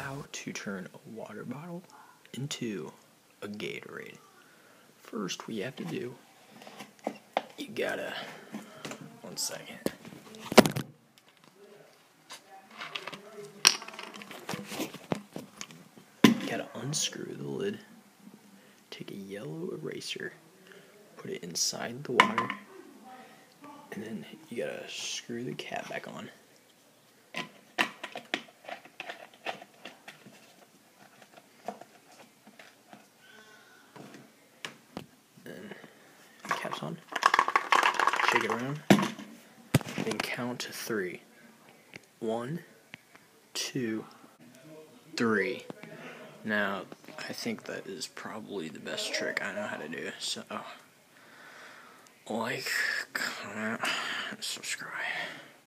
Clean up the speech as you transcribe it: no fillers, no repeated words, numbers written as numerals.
how to turn a water bottle into a Gatorade. First, what you have to do, you gotta, 1 second. You gotta unscrew the lid, take a yellow eraser, put it inside the water, and then you gotta screw the cap back on. Then cap's on. Shake it around. Then count to 3. 1, 2, 3. Now, I think that is probably the best trick I know how to do. So, like, comment, and subscribe.